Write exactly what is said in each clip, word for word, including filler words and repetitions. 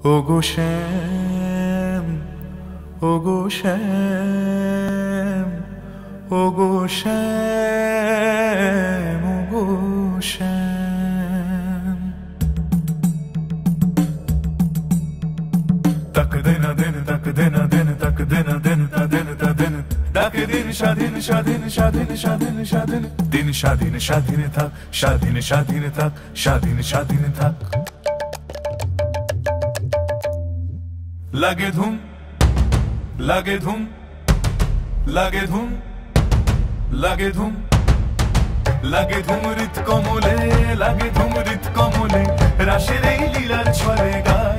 ওগো শ্যাম, ওগো শ্যাম, ওগো শ্যাম, ওগো শ্যাম। তাক দেনা দেন, তাক দেনা দেন, তাক দেনা দেন, তা দেন, তা দেন। ডাকে দিন স্বাধীন, স্বাধীন, স্বাধীন, স্বাধীন, স্বাধীন। দিন স্বাধীন, স্বাধীন থাক, স্বাধীন, স্বাধীন থাক, স্বাধীন, স্বাধীন থাক। লাগে ধুম, লাগে ধুম, লাগে ধুম, লাগে ধুম, লাগে ধুম হৃদ কমলে, লাগে ধুম হৃদ কমলে। রাশের এই লীলার ছলে গায়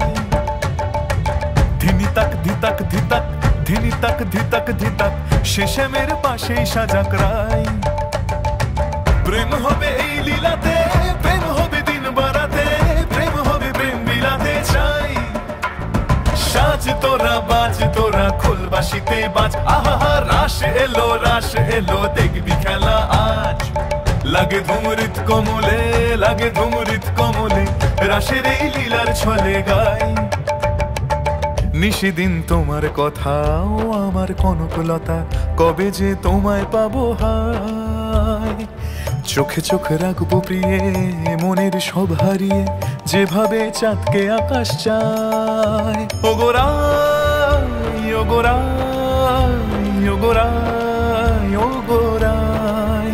ধিনি তাক ধিতাক ধিতাক, ধিনি তাক ধিতাক ধিতাক। শেষে মের পাশেই সাজাক রায়। প্রেম হবে এই লীলাতে, প্রেম হবে দিন বারাতে, প্রেম হবে প্রেম বিলাতে চাই। সাজ তোরা বাজ তোরা খোলবাসিতে বাজ, আহা রাস এলো রাস এলো দেখবি খেলা আজ। লাগে ধুম হৃদ কমলে, লাগে ধুম হৃদ কমলে। রাসের এই লীলার ছলে গাই। নিশিদিন তোমার কথাও আমার কনকলতা, কবে যে তোমায় পাবো হায়। চোখে চোখে রাখবো প্রিয়ে, মনের সব হারিয়ে, যেভাবে চাঁদকে আকাশ চায়। ওগো রাই, ওগো রাই, ওগো রাই, ওগো রাই।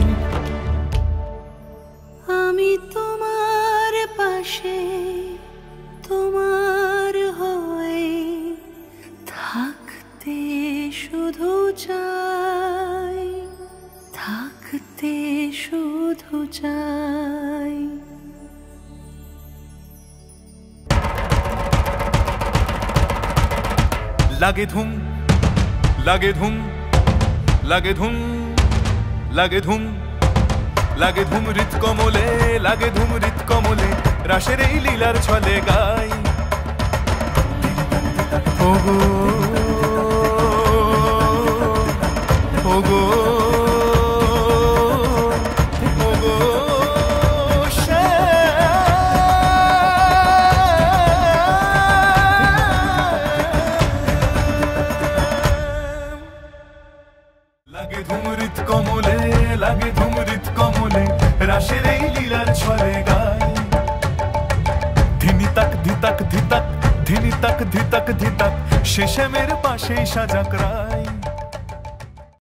আমি তোমার পাশে, তোমার হয়ে থাকতে শুধু চাই, থাকতে শুধু চাই। লাগে ধুম, লাগে ধুম, লাগে ধুম, লাগে ধুম, লাগে ধুম হৃদ কমলে, লাগে ধুম হৃদ কমলে। রাসের এই লীলার ছলে গাই। ওগো, ওগো, ওগো শ্যাম। লাগে ধুম হৃদ কমলে, লাগে ধুম হৃদ কমলে। রাসের এই লীলার ছলে গাই। ধিনি তাক ধিতাক ধিতাক, ধিনি তাক ধিতাক ধিতাক। শেষে মের পাশেই সাজাক রায়।